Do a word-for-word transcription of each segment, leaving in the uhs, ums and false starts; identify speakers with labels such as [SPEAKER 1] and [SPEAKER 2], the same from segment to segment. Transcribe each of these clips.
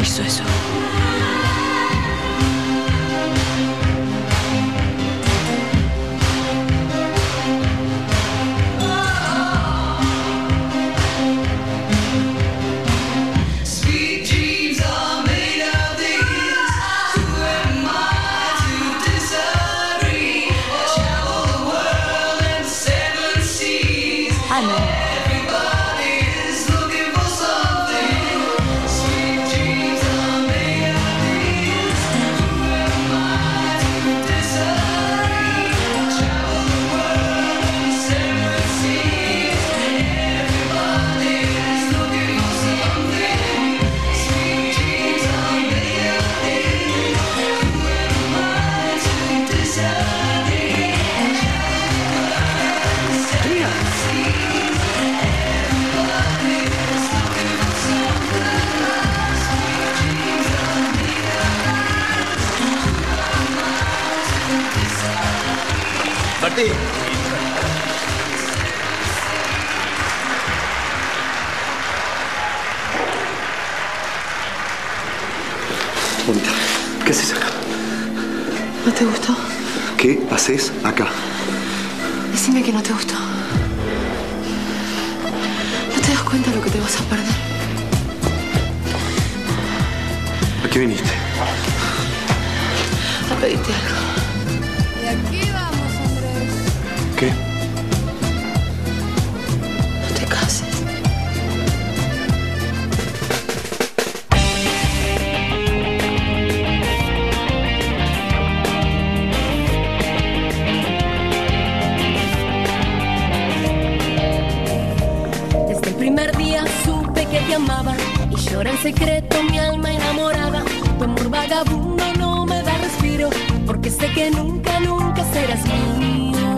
[SPEAKER 1] hizo eso?
[SPEAKER 2] Ah, no.
[SPEAKER 3] Martín.
[SPEAKER 4] Bonita, ¿qué haces acá?
[SPEAKER 1] ¿No te gustó?
[SPEAKER 4] ¿Qué haces acá?
[SPEAKER 1] Decime que no te gustó. ¿No te das cuenta de lo que te vas a perder?
[SPEAKER 4] ¿A qué viniste?
[SPEAKER 1] A pedirte algo.
[SPEAKER 5] ¿Y a qué vamos, Andrés?
[SPEAKER 4] ¿Qué?
[SPEAKER 1] No te cases.
[SPEAKER 6] Desde el primer día supe que te amaba y llora en secreto mi alma enamorada. Tu amor vagabundo no me da respiro, porque sé que nunca, nunca serás mío.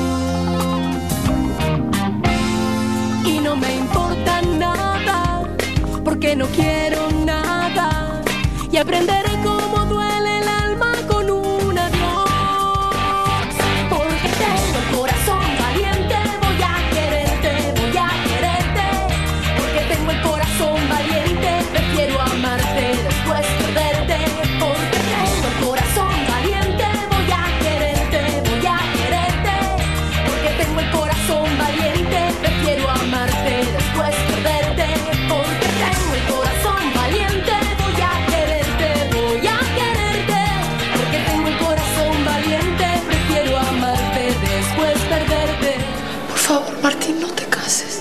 [SPEAKER 6] Y no me importa nada, porque no quiero nada. Y aprenderé cómo duele el alma con un adiós. Porque tengo el corazón valiente, voy a quererte, voy a quererte. Porque tengo el corazón valiente, prefiero amarte después perderte. Porque tengo el corazón valiente, voy a quererte, voy a quererte. Porque tengo el corazón valiente, prefiero amarte después perderte. Porque tengo el corazón valiente, voy a quererte, voy a quererte. Porque tengo el corazón valiente, prefiero amarte después perderte.
[SPEAKER 1] Por favor, Martín, no te cases.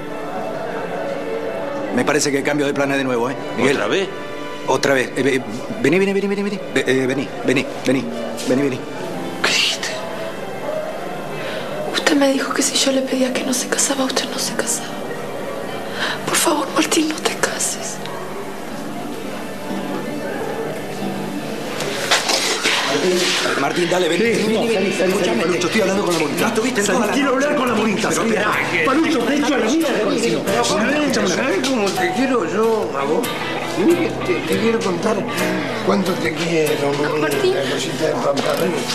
[SPEAKER 3] Me parece que cambio de planes de nuevo, ¿eh? Miguel.
[SPEAKER 7] ¿Otra vez?
[SPEAKER 3] Otra vez. Eh, eh, vení, vení, vení, vení, vení. Eh, eh, vení, vení, vení, vení, vení.
[SPEAKER 1] ¿Qué dijiste? Usted me dijo que si yo le pedía que no se casaba, usted no se casaba. Por favor, Martín, no te cases.
[SPEAKER 3] Martín, Martín, dale, vení.
[SPEAKER 4] Sí,
[SPEAKER 3] vení,
[SPEAKER 4] no,
[SPEAKER 3] vení,
[SPEAKER 4] salí, salí,
[SPEAKER 3] escuchame,
[SPEAKER 4] salí, Palucho, estoy hablando con la bonita.
[SPEAKER 3] No estuviste en toda la
[SPEAKER 4] Quiero
[SPEAKER 3] noche.
[SPEAKER 4] hablar con la bonita.
[SPEAKER 3] Pero
[SPEAKER 4] salí.
[SPEAKER 3] esperá, que-
[SPEAKER 4] Palucho, te he dicho a la mía de vecino.
[SPEAKER 7] ¿Sabes cómo te quiero yo, a vos? Mira, te, te quiero contar cuánto te quiero,
[SPEAKER 1] Martín.
[SPEAKER 7] la cosita de papá.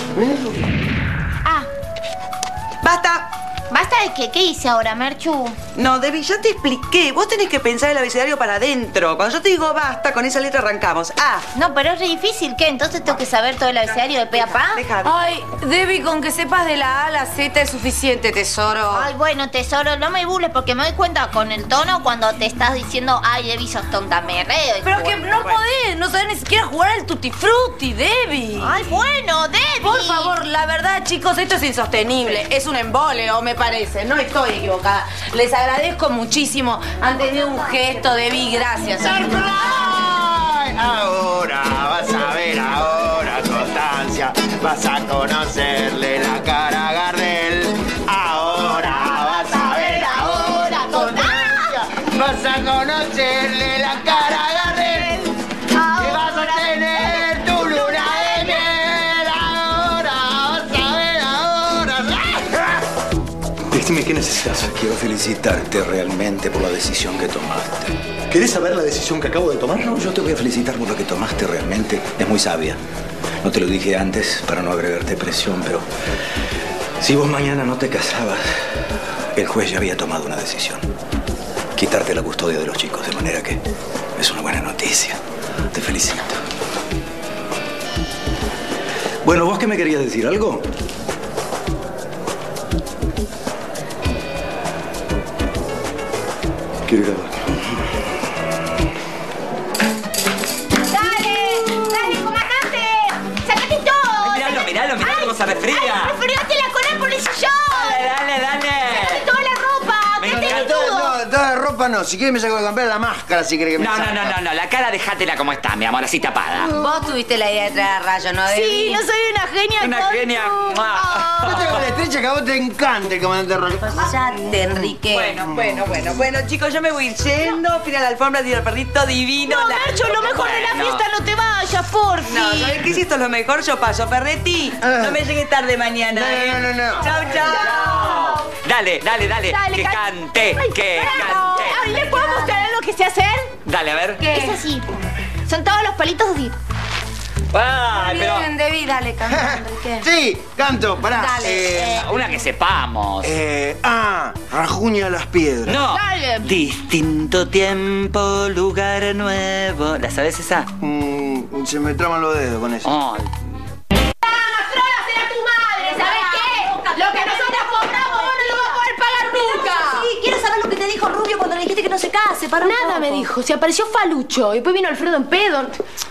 [SPEAKER 8] Ah,
[SPEAKER 9] ¡Basta!
[SPEAKER 8] ¿basta de qué? ¿Qué hice ahora, Merchu?
[SPEAKER 9] No, Debbie, ya te expliqué. Vos tenés que pensar el abecedario para adentro. Cuando yo te digo basta, con esa letra arrancamos. Ah,
[SPEAKER 8] No, pero es re difícil. ¿Qué? ¿Entonces tengo que saber todo el abecedario de pe a pa?
[SPEAKER 9] deja.
[SPEAKER 5] Ay, Debbie, con que sepas de la A a la Z es suficiente, tesoro.
[SPEAKER 8] Ay, bueno, tesoro, no me burles porque me doy cuenta con el tono cuando te estás diciendo, ay, Debbie, sos tonta, me reo.
[SPEAKER 5] Pero que no podés, no sabés ni siquiera jugar al Tutti Frutti, Debbie.
[SPEAKER 8] Ay, bueno, Debbie.
[SPEAKER 5] Por favor, la verdad, chicos, esto es insostenible. Es un embóleo, me parece. No estoy equivocada. Les agradezco muchísimo. Han tenido un gesto, Debbie. Gracias.
[SPEAKER 7] Ahora vas a ver, ahora, Constancia, vas a conocerle la cara a Gardel. Ahora vas a ver, ahora, Constancia, vas a conocerle la cara a Gardel. Y vas a tener tu luna de miel. Ahora vas a ver, ahora.
[SPEAKER 4] Decime, ¿qué necesitas?
[SPEAKER 3] Quiero felicitarte realmente por la decisión que tomaste.
[SPEAKER 4] ¿Querés saber la decisión que acabo de tomar?
[SPEAKER 3] No, yo te voy a felicitar por lo que tomaste realmente. Es muy sabia. No te lo dije antes para no agregarte presión, pero si vos mañana no te casabas, el juez ya había tomado una decisión. Quitarte la custodia de los chicos, de manera que es una buena noticia. Te felicito. Bueno, ¿vos qué me querías decir? ¿Algo? Quiero ir a ver.
[SPEAKER 2] Miralo, miralo cómo se resfría.
[SPEAKER 8] ¡Ay, resfriaste la cola por el sillón!
[SPEAKER 2] Dale, dale, dale.
[SPEAKER 8] ¡Sácate toda la ropa!
[SPEAKER 2] Me
[SPEAKER 8] ¡Qué
[SPEAKER 2] encantó.
[SPEAKER 8] todo!
[SPEAKER 7] No, toda la ropa no. Si quieres me saco de campera la máscara, si querés que me
[SPEAKER 2] No, no,
[SPEAKER 7] saque.
[SPEAKER 2] no, no, no. La cara dejátela como está, mi amor, así tapada.
[SPEAKER 5] Vos tuviste la idea de traer a Rayo, ¿no, Debbie?
[SPEAKER 8] Sí, no soy una genia.
[SPEAKER 2] Una
[SPEAKER 8] con
[SPEAKER 2] genia.
[SPEAKER 8] tu-
[SPEAKER 2] ¡Mua!
[SPEAKER 7] No te hagas la estrecha que a vos te encanta el comandante Rollo.
[SPEAKER 5] Cállate, Enrique.
[SPEAKER 9] Bueno, bueno, bueno, bueno, chicos, yo me voy a ir yendo. Fui a la alfombra, tiro al perrito divino.
[SPEAKER 8] No,
[SPEAKER 9] la-
[SPEAKER 8] Nacho, lo mejor de la
[SPEAKER 2] Bueno.
[SPEAKER 8] fiesta, no te vayas, porfi.
[SPEAKER 9] No, ¿sabes qué? Si esto es lo mejor, yo paso. Perretti,
[SPEAKER 7] Ah.
[SPEAKER 9] no me llegues tarde mañana.
[SPEAKER 7] No, no,
[SPEAKER 9] ¿eh?
[SPEAKER 7] no, no, no.
[SPEAKER 9] Chau, chau.
[SPEAKER 2] Dale, dale, dale.
[SPEAKER 8] Dale,
[SPEAKER 2] que
[SPEAKER 8] can-
[SPEAKER 2] cante,
[SPEAKER 8] Ay,
[SPEAKER 2] que
[SPEAKER 8] pará.
[SPEAKER 2] cante.
[SPEAKER 8] Ay, ¿les puedo mostrar algo que sé hacer?
[SPEAKER 2] Dale, a ver.
[SPEAKER 8] Es así. Son todos los palitos así.
[SPEAKER 2] Ay, pero
[SPEAKER 5] Bien, Debbie, dale, canta, Enrique.
[SPEAKER 7] Sí, canto, pará.
[SPEAKER 5] Dale.
[SPEAKER 7] Eh,
[SPEAKER 2] una que sepamos.
[SPEAKER 7] eh, ah, rajuña las piedras.
[SPEAKER 2] No.
[SPEAKER 8] Dale.
[SPEAKER 2] Distinto tiempo, lugar nuevo. ¿La sabes esa?
[SPEAKER 7] Mm, se me traban los dedos con eso.
[SPEAKER 2] Ay.
[SPEAKER 8] ¡Mastrola será tu madre! ¿Sabes qué? Lo que nosotros compramos vos no lo vas a poder pagar nunca.
[SPEAKER 1] Sí, quiero saber lo que te dijo Rubio cuando le dijiste que no se case. Para un
[SPEAKER 6] Nada
[SPEAKER 1] poco.
[SPEAKER 6] me dijo, se apareció Falucho y después vino Alfredo en pedo.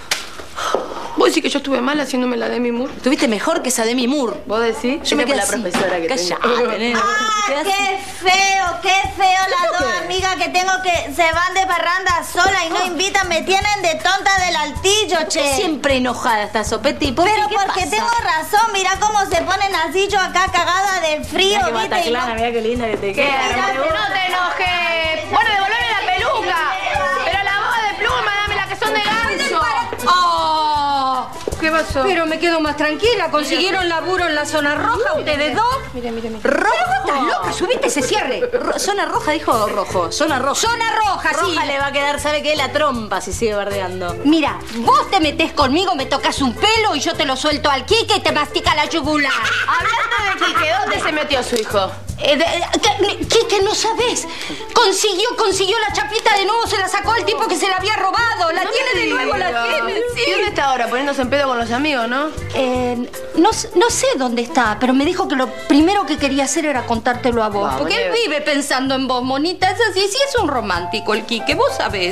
[SPEAKER 6] Vos decís que yo estuve mal haciéndome la Demi Moore.
[SPEAKER 1] Estuviste mejor que esa Demi Moore.
[SPEAKER 6] ¿Vos decís?
[SPEAKER 1] Yo me
[SPEAKER 6] Esa
[SPEAKER 1] quedé
[SPEAKER 6] fue
[SPEAKER 1] así.
[SPEAKER 6] la profesora que
[SPEAKER 1] Callate, nena.
[SPEAKER 8] ¡Ah, qué feo, qué feo las dos amigas que tengo que se van de parranda sola y no invitan, me tienen de tonta del altillo, che.
[SPEAKER 1] Siempre enojada está Sopetti. ¿Por
[SPEAKER 8] Pero
[SPEAKER 1] qué? ¿Qué
[SPEAKER 8] porque
[SPEAKER 1] pasa?
[SPEAKER 8] tengo razón, mirá cómo se ponen así yo acá cagada de frío,
[SPEAKER 6] Mirá que
[SPEAKER 8] ¿viste?
[SPEAKER 6] mata
[SPEAKER 8] Y no-
[SPEAKER 6] clara, mirá qué linda que te
[SPEAKER 8] ¿Qué?
[SPEAKER 6] queda.
[SPEAKER 8] Mirá,
[SPEAKER 6] No te enojes. Bueno, devolverme la peluca. Pero la boda de pluma, dame la que son de ganso.
[SPEAKER 1] ¡Oh!
[SPEAKER 6] ¿Qué pasó?
[SPEAKER 1] Pero me quedo más tranquila. ¿Consiguieron laburo en la zona roja ustedes dos?
[SPEAKER 6] Mire, mire, mire.
[SPEAKER 1] ¿Rojo? ¿Estás loca? Subiste ese cierre. Ro- zona roja dijo rojo. Zona roja. Zona roja, sí.
[SPEAKER 6] Roja le va a quedar, ¿sabe qué? La trompa si sigue bardeando.
[SPEAKER 1] Mira, vos te metés conmigo, me tocas un pelo y yo te lo suelto al Quique y te mastica la yugular.
[SPEAKER 6] Hablando de Quique, ¿dónde se metió su hijo?
[SPEAKER 1] Eh, de- eh, ¿qué- Quique, no sabés. Consiguió, consiguió la chapita de nuevo, se la sacó al tipo que se la había robado. La
[SPEAKER 6] No
[SPEAKER 1] tiene
[SPEAKER 6] me
[SPEAKER 1] de nuevo, la
[SPEAKER 6] digas.
[SPEAKER 1] tiene, sí.
[SPEAKER 6] ¿Y dónde está ahora? Poniéndose en pedo con los amigos, ¿no?
[SPEAKER 1] Eh, no, s- no sé dónde está, pero me dijo que lo primero que quería hacer era contártelo a vos.
[SPEAKER 6] Vamos,
[SPEAKER 1] porque él
[SPEAKER 6] Neve.
[SPEAKER 1] vive pensando en vos, monita. Es así, sí es un romántico el Quique, vos sabés.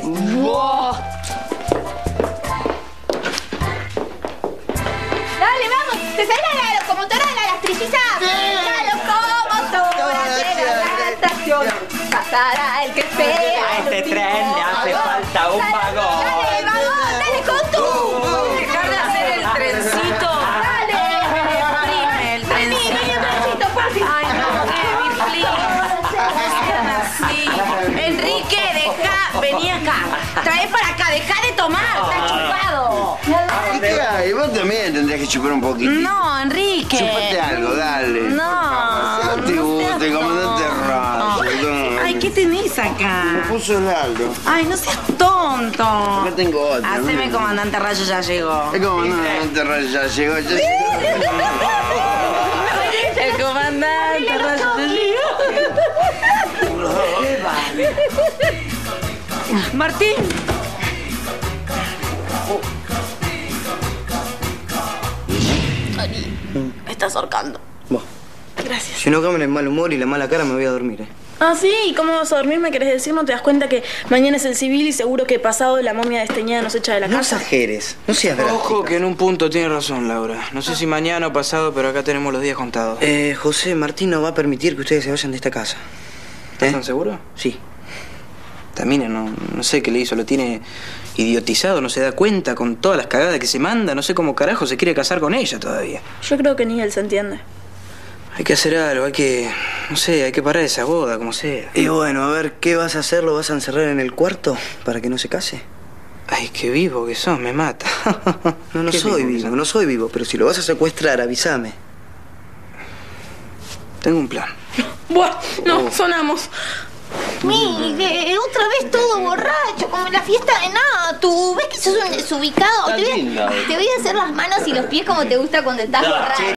[SPEAKER 8] Dale, vamos, ¿te sale la locomotora de la gastriciza? La locomotora de la estación. Pasará el que espera.
[SPEAKER 2] A este tren le hace falta un vagón.
[SPEAKER 8] Dale, vagón, dale con tú.
[SPEAKER 5] Dejar de hacer el trencito.
[SPEAKER 8] Dale.
[SPEAKER 5] Exprime el
[SPEAKER 8] Vení,
[SPEAKER 5] trencito.
[SPEAKER 8] vení, trencito, papi.
[SPEAKER 5] Ay, no, Debbie, please. Sí. Enrique, deja, vení acá. Trae para acá, deja de tomar. Está chupado.
[SPEAKER 7] ¿Y qué hay? Vos también tendrías que chupar un poquito.
[SPEAKER 5] No, Enrique.
[SPEAKER 7] Chupate algo, dale.
[SPEAKER 5] No.
[SPEAKER 7] No te
[SPEAKER 5] no
[SPEAKER 7] guste,
[SPEAKER 5] seas
[SPEAKER 7] comandante
[SPEAKER 5] tonto.
[SPEAKER 7] Rayo.
[SPEAKER 5] Ay, ¿qué tenés acá?
[SPEAKER 7] Me puso el Aldo.
[SPEAKER 5] Ay, no seas tonto.
[SPEAKER 7] Acá tengo otro.
[SPEAKER 5] Haceme comandante Rayo, ya llegó.
[SPEAKER 7] El comandante Rayo ya llegó. Ya llegó.
[SPEAKER 5] El comandante Rayo ya llegó. Martín.
[SPEAKER 1] Me estás ahorcando.
[SPEAKER 10] Gracias. Si no cambia el mal humor y la mala cara, me voy a dormir, ¿eh?
[SPEAKER 11] Ah, sí, ¿y cómo vas a dormir? ¿Me querés decir? ¿No te das cuenta que mañana es el civil y seguro que pasado la momia desteñida nos echa de la
[SPEAKER 10] No
[SPEAKER 11] casa?
[SPEAKER 10] exageres, no seas drástica.
[SPEAKER 12] Ojo que en un punto tiene razón, Laura. No sé si mañana o pasado, pero acá tenemos los días contados.
[SPEAKER 10] Eh, José, Martín no va a permitir que ustedes se vayan de esta casa. ¿Eh?
[SPEAKER 12] ¿Están seguros?
[SPEAKER 10] Sí.
[SPEAKER 12] También no, no sé qué le hizo, lo tiene idiotizado, no se da cuenta con todas las cagadas que se manda, no sé cómo carajo se quiere casar con ella todavía.
[SPEAKER 11] Yo creo que ni él se entiende.
[SPEAKER 12] Hay que hacer algo, hay que, no sé, hay que parar esa boda, como sea.
[SPEAKER 10] Y bueno, a ver, ¿qué vas a hacer? ¿Lo vas a encerrar en el cuarto para que no se case?
[SPEAKER 12] Ay, qué vivo que sos, me mata.
[SPEAKER 10] No, no
[SPEAKER 12] Qué
[SPEAKER 10] soy
[SPEAKER 12] vivo que
[SPEAKER 10] vivo,
[SPEAKER 12] sos.
[SPEAKER 10] no soy vivo, pero si lo vas a secuestrar, avísame.
[SPEAKER 12] Tengo un plan.
[SPEAKER 11] Buah, no, sonamos.
[SPEAKER 8] Mire, otra vez todo borracho, como en la fiesta de Natu. ¿Ves que sos un desubicado?
[SPEAKER 7] Está
[SPEAKER 8] Te voy,
[SPEAKER 7] linda.
[SPEAKER 8] a, te voy a hacer las manos y los pies como te gusta cuando estás borracho.